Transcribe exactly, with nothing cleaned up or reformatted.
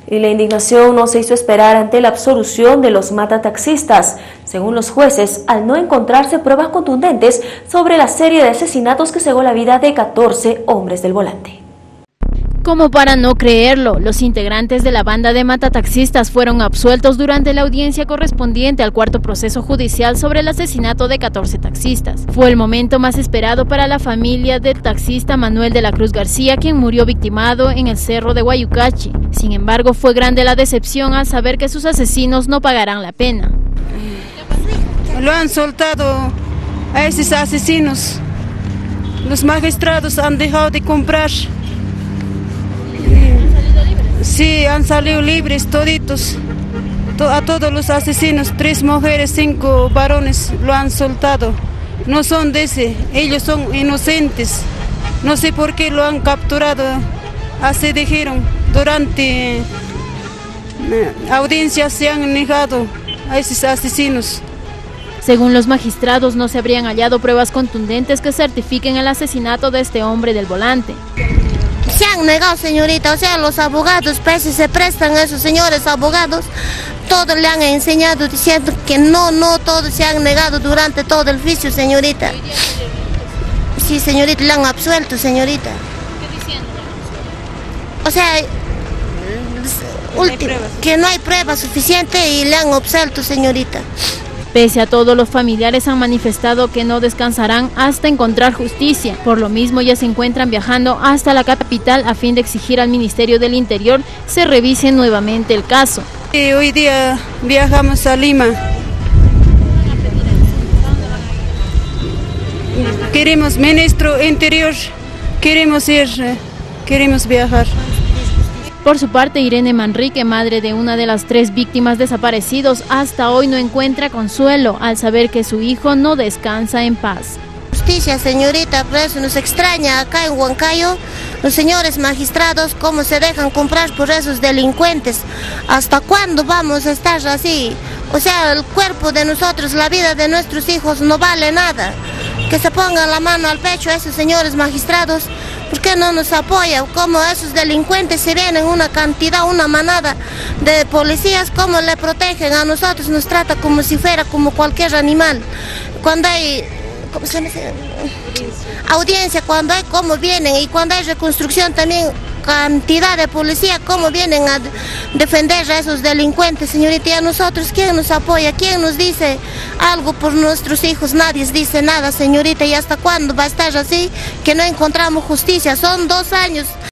Y la indignación no se hizo esperar ante la absolución de los matataxistas. Según los jueces, al no encontrarse pruebas contundentes sobre la serie de asesinatos que cegó la vida de catorce hombres del volante. Como para no creerlo, los integrantes de la banda de matataxistas fueron absueltos durante la audiencia correspondiente al cuarto proceso judicial sobre el asesinato de catorce taxistas. Fue el momento más esperado para la familia del taxista Manuel de la Cruz García, quien murió victimado en el cerro de Guayucachi. Sin embargo, fue grande la decepción al saber que sus asesinos no pagarán la pena. Lo han soltado a esos asesinos. Los magistrados han dejado de comprar. Sí, han salido libres toditos, a todos los asesinos, tres mujeres, cinco varones, lo han soltado. No son de ese, ellos son inocentes. No sé por qué lo han capturado, así dijeron. Durante audiencias se han negado a esos asesinos. Según los magistrados, no se habrían hallado pruebas contundentes que certifiquen el asesinato de este hombre del volante. Se han negado, señorita, o sea, los abogados, pues si se prestan a esos señores abogados, todos le han enseñado diciendo que no, no, todos se han negado durante todo el juicio, señorita. Sí, señorita, le han absuelto, señorita. ¿Qué diciendo? O sea, último, que no hay pruebas suficientes y le han absuelto, señorita. Pese a todo, los familiares han manifestado que no descansarán hasta encontrar justicia. Por lo mismo, ya se encuentran viajando hasta la capital a fin de exigir al Ministerio del Interior se revise nuevamente el caso. Sí, hoy día viajamos a Lima. Queremos ministro Interior, queremos ir, queremos viajar. Por su parte, Irene Manrique, madre de una de las tres víctimas desaparecidos, hasta hoy no encuentra consuelo al saber que su hijo no descansa en paz. Justicia, señorita, por eso nos extraña acá en Huancayo, los señores magistrados, cómo se dejan comprar por esos delincuentes. ¿Hasta cuándo vamos a estar así? O sea, el cuerpo de nosotros, la vida de nuestros hijos no vale nada. Que se pongan la mano al pecho a esos señores magistrados. ¿Por qué no nos apoya? Como esos delincuentes se vienen una cantidad, una manada de policías, ¿cómo le protegen? A nosotros nos trata como si fuera como cualquier animal. Cuando hay, ¿cómo se llama? Audiencia, cuando hay, cómo vienen, y cuando hay reconstrucción también, cantidad de policía, cómo vienen a defender a esos delincuentes, señorita. Y a nosotros, ¿quién nos apoya? ¿Quién nos dice algo por nuestros hijos? Nadie dice nada, señorita. ¿Y hasta cuándo va a estar así? Que no encontramos justicia. Son dos años.